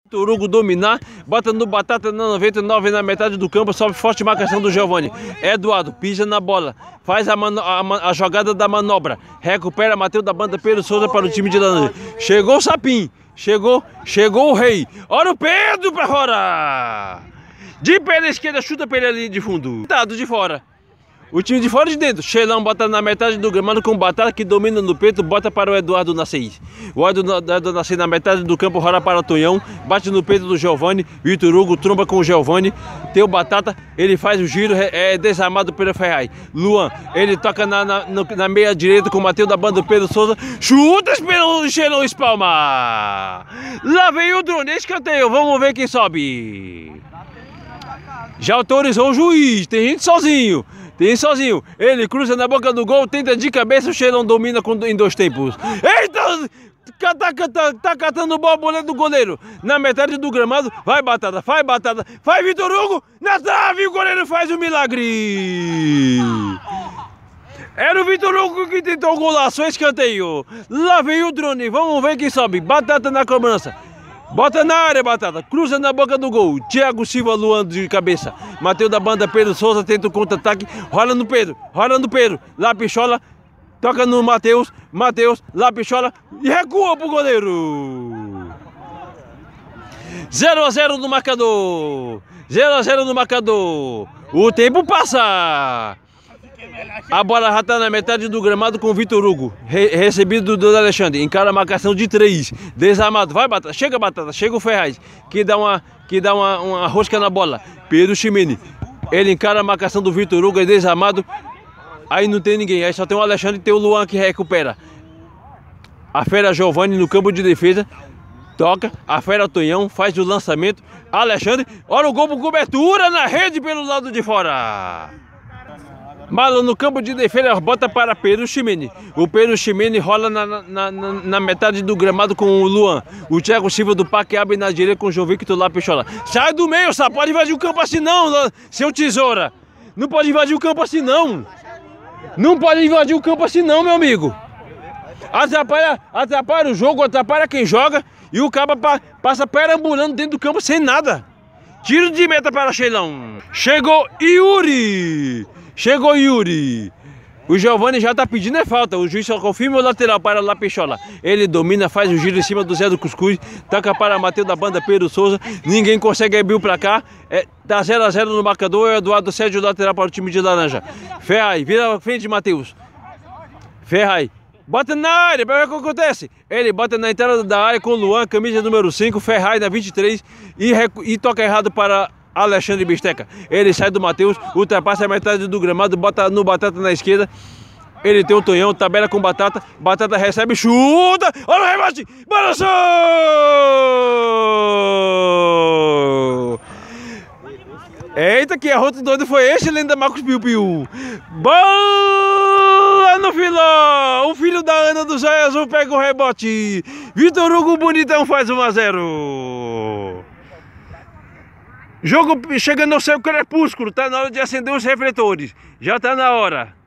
Vitor Hugo dominar, bota no Batata na 99 na metade do campo, sobe forte marcação do Giovani. Eduardo pisa na bola, faz a jogada da manobra, recupera Matheus da banda Pedro Souza para o time de Laranja. Chegou o Sapim, chegou o Rei. Olha o Pedro para fora. De pé na esquerda, chuta para ele ali de fundo. Dado de fora. O time de fora e de dentro. Sheilão bota na metade do gramado com Batata que domina no peito, bota para o Eduardo Nascei. O Eduardo Nascei na metade do campo, rola para o Tonhão, bate no peito do Giovani. Vitor Hugo tromba com o Giovani. Tem o Batata, ele faz o giro, é desarmado pelo Ferraz. Luan, ele toca na meia direita com o Matheus da banda Pedro Souza. Chuta, Sheilão espalma. Lá vem o drone, escanteio, vamos ver quem sobe. Já autorizou o juiz, tem gente sozinho. Ele cruza na boca do gol, tenta de cabeça, o Sheilão domina em 2 tempos. Eita! Tá catando bola, boleto do goleiro. Na metade do gramado, vai Batata, vai Vitor Hugo, na trave, o goleiro faz o milagre. Era o Vitor Hugo que tentou o golaço, escanteio. Lá vem o drone, vamos ver quem sobe. Batata na cobrança. Bota na área, Batata, cruza na boca do gol. Thiago Silva, Luan de cabeça. Matheus da banda Pedro Souza tenta o contra-ataque. Rola no Pedro. Lá Pichola, toca no Matheus, lá Pichola e recua pro goleiro. 0 a 0 no marcador. 0 a 0 no marcador. O tempo passa. A bola já está na metade do gramado com o Vitor Hugo, recebido do Alexandre, encara a marcação de 3, desarmado, vai Batata, chega o Ferraz, que dá uma rosca na bola, Pedro Ximene, ele encara a marcação do Vitor Hugo, é desarmado, aí não tem ninguém, aí só tem o Alexandre e tem o Luan que recupera. A fera Giovani no campo de defesa, toca, a fera Tonhão faz o lançamento, Alexandre, olha o gol por cobertura na rede pelo lado de fora. Malo no campo de defesa, bota para Pedro Ximene. O Pedro Ximene rola na metade do gramado com o Luan. O Thiago Silva do Parque abre na direita com o João Victor lá Pichola. Sai do meio, só pode invadir o campo assim não, seu tesoura. Não pode invadir o campo assim não. Não pode invadir o campo assim não, meu amigo. Atrapalha o jogo, atrapalha quem joga. E o cara passa perambulando dentro do campo sem nada. Tiro de meta para Sheilão. Chegou Yuri. O Giovani já tá pedindo falta. O juiz só confirma o lateral para La Pichola. Ele domina, faz o giro em cima do Zé do Cuscuz. Toca para Matheus da banda Pedro Souza. Ninguém consegue abrir o placar. Tá 0 a 0 no marcador. Eduardo Sérgio lateral para o time de Laranja. Ferraz, vira a frente, Matheus. Ferraz, bota na área, para ver o que acontece. Ele bota na entrada da área com o Luan, camisa número 5. Ferraz na 23. E toca errado para Alexandre Bisteca. Ele sai do Matheus, ultrapassa a metade do gramado, bota no Batata na esquerda. Ele tem o Tonhão, tabela com Batata. Batata recebe, chuta. Olha o rebate, balançou! Eita, que arroto doido foi esse, lenda Marcos Piu Piu. Bola no filó! O filho da Ana do Zóio Azul pega o rebote. Vitor Hugo bonitão faz 1 a 0. Jogo chegando ao seu crepúsculo, tá na hora de acender os refletores. Já tá na hora.